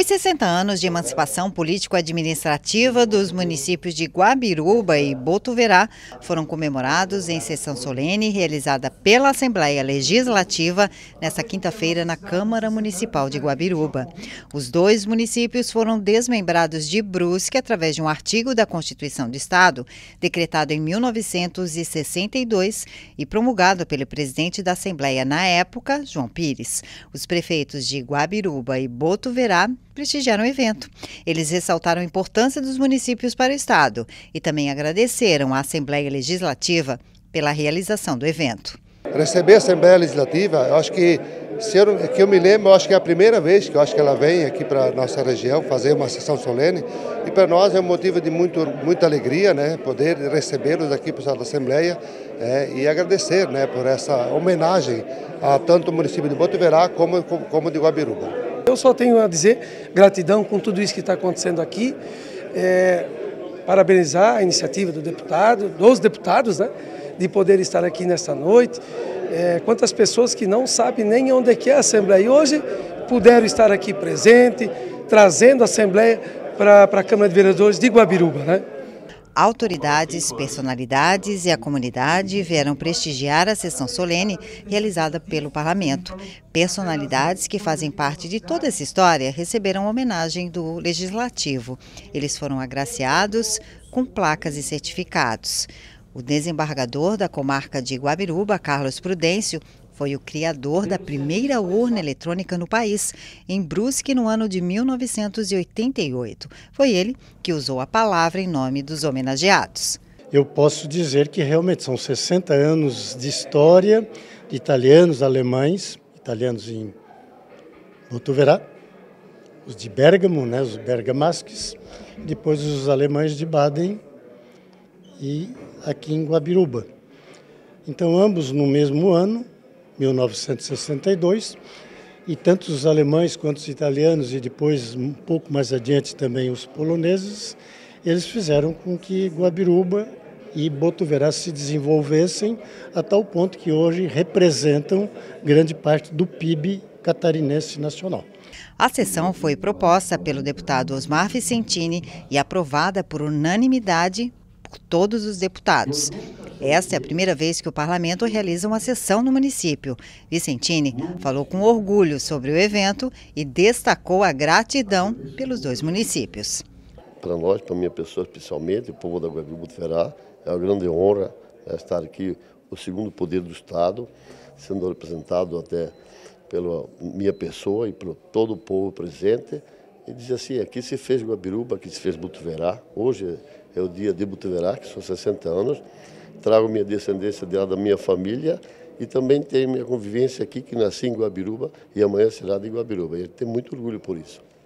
60 anos de emancipação político-administrativa dos municípios de Guabiruba e Botuverá foram comemorados em sessão solene realizada pela Assembleia Legislativa nesta quinta-feira na Câmara Municipal de Guabiruba. Os dois municípios foram desmembrados de Brusque através de um artigo da Constituição do Estado, decretado em 1962 e promulgado pelo presidente da Assembleia na época, João Pires. Os prefeitos de Guabiruba e Botuverá prestigiaram o evento. Eles ressaltaram a importância dos municípios para o Estado e também agradeceram à Assembleia Legislativa pela realização do evento. Receber a Assembleia Legislativa, eu acho que, que eu me lembro, eu acho que é a primeira vez que eu acho que ela vem aqui para a nossa região fazer uma sessão solene, e para nós é um motivo de muita alegria, né, poder recebê-los aqui para a Assembleia e agradecer, né, por essa homenagem a tanto o município de Botuverá como de Guabiruba. Eu só tenho a dizer gratidão com tudo isso que está acontecendo aqui, parabenizar a iniciativa dos deputados, né, de poder estar aqui nesta noite. Quantas pessoas que não sabem nem onde é que é a Assembleia e hoje puderam estar aqui presente, trazendo a Assembleia para a Câmara de Vereadores de Guabiruba, né? Autoridades, personalidades e a comunidade vieram prestigiar a sessão solene realizada pelo Parlamento. Personalidades que fazem parte de toda essa história receberam homenagem do Legislativo. Eles foram agraciados com placas e certificados. O desembargador da comarca de Guabiruba, Carlos Prudêncio, foi o criador da primeira urna eletrônica no país, em Brusque, no ano de 1988. Foi ele que usou a palavra em nome dos homenageados. Eu posso dizer que realmente são 60 anos de história de italianos, alemães, italianos em Botuverá, os de Bérgamo, né, os bergamasques, depois os alemães de Baden e aqui em Guabiruba. Então, ambos no mesmo ano, 1962, e tanto os alemães quanto os italianos e depois, um pouco mais adiante, também os poloneses, eles fizeram com que Guabiruba e Botuverá se desenvolvessem a tal ponto que hoje representam grande parte do PIB catarinense nacional. A sessão foi proposta pelo deputado Osmar Vicentini e aprovada por unanimidade por todos os deputados. Esta é a primeira vez que o parlamento realiza uma sessão no município. Vicentini falou com orgulho sobre o evento e destacou a gratidão pelos dois municípios. Para nós, para minha pessoa especialmente, o povo da Guabiruba Botuverá, é uma grande honra estar aqui, o segundo poder do Estado, sendo representado até pela minha pessoa e por todo o povo presente. E dizer assim, aqui se fez Guabiruba, aqui se fez Botuverá. Hoje é o dia de Botuverá, que são 60 anos. Trago minha descendência de lá da minha família e também tenho minha convivência aqui, que nasci em Guabiruba e amanhã será de Guabiruba. E eu tenho muito orgulho por isso.